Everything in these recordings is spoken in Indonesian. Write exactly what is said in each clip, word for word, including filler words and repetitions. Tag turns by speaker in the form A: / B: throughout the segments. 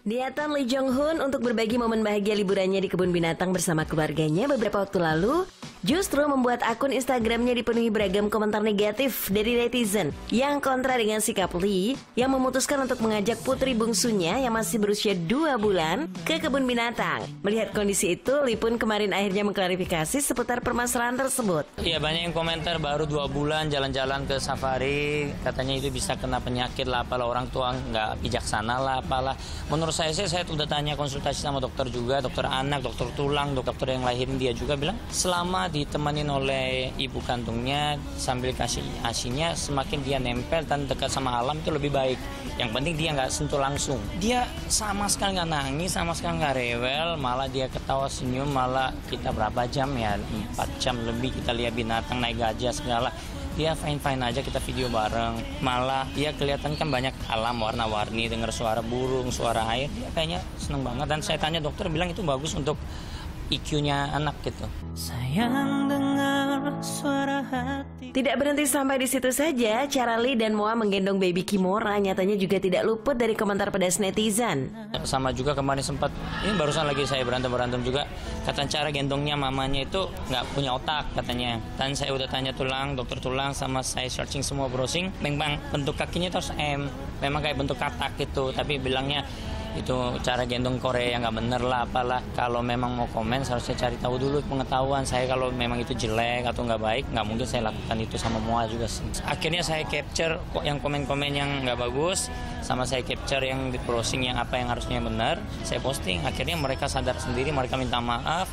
A: Niatan Lee Jong Hun untuk berbagi momen bahagia liburannya di kebun binatang bersama keluarganya beberapa waktu lalu justru membuat akun Instagramnya dipenuhi beragam komentar negatif dari netizen yang kontra dengan sikap Lee yang memutuskan untuk mengajak putri bungsunya yang masih berusia dua bulan ke kebun binatang. Melihat kondisi itu, Lee pun kemarin akhirnya mengklarifikasi seputar permasalahan tersebut.
B: Iya, banyak yang komentar baru dua bulan jalan-jalan ke safari, katanya itu bisa kena penyakit lah, apalah orang tua nggak bijaksana lah, apalah. Menurut saya sih, saya udah tanya konsultasi sama dokter juga, dokter anak, dokter tulang, dokter yang lahirin dia juga bilang selama ditemanin oleh ibu kandungnya sambil kasih asinya, semakin dia nempel dan dekat sama alam itu lebih baik. Yang penting dia nggak sentuh langsung. Dia sama sekali nggak nangis, sama sekali nggak rewel, malah dia ketawa senyum, malah kita berapa jam ya, empat jam lebih kita lihat binatang naik gajah segala. Dia fine-fine aja, kita video bareng. Malah dia kelihatan kan banyak alam warna-warni, dengar suara burung, suara air. Dia kayaknya seneng banget. Dan saya tanya dokter bilang itu bagus untuk I Q-nya anak gitu. Sayang dengar suara hati.
A: Tidak berhenti sampai di situ saja, cara Lee dan Moa menggendong baby Kimora nyatanya juga tidak luput dari komentar pedas netizen.
B: Sama juga kemarin sempat, ini barusan lagi saya berantem-berantem juga, kata cara gendongnya mamanya itu nggak punya otak katanya. Dan saya udah tanya tulang, dokter tulang, sama saya searching semua browsing, memang bentuk kakinya itu harus M, memang kayak bentuk katak gitu, tapi bilangnya itu cara gendong Korea yang nggak bener lah apalah. Kalau memang mau komen seharusnya cari tahu dulu pengetahuan saya, kalau memang itu jelek atau nggak baik nggak mungkin saya lakukan itu sama Moa juga sih. Akhirnya saya capture yang komen-komen yang nggak bagus, sama saya capture yang di browsing yang apa yang harusnya benar, saya posting. Akhirnya mereka sadar sendiri, mereka minta maaf.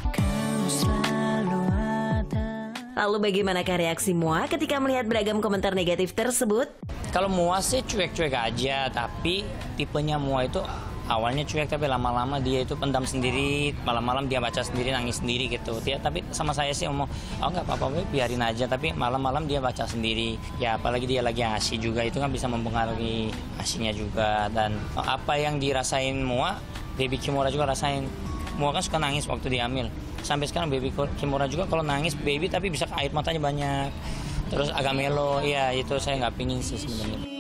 A: Lalu bagaimanakah reaksi Moa ketika melihat beragam komentar negatif tersebut?
B: Kalau Moa sih cuek-cuek aja, tapi tipenya Moa itu awalnya cuek tapi lama-lama dia itu pendam sendiri, malam-malam dia baca sendiri, nangis sendiri gitu. Dia, tapi sama saya sih ngomong, oh nggak apa-apa, biarin aja. Tapi malam-malam dia baca sendiri. Ya apalagi dia lagi asi juga, itu kan bisa mempengaruhi asinya juga. Dan apa yang dirasain Moa, baby Kimora juga rasain. Moa kan suka nangis waktu diambil. Sampai sekarang baby Kimora juga kalau nangis baby tapi bisa air matanya banyak. Terus agak melo, ya itu saya nggak pingin sih sebenarnya.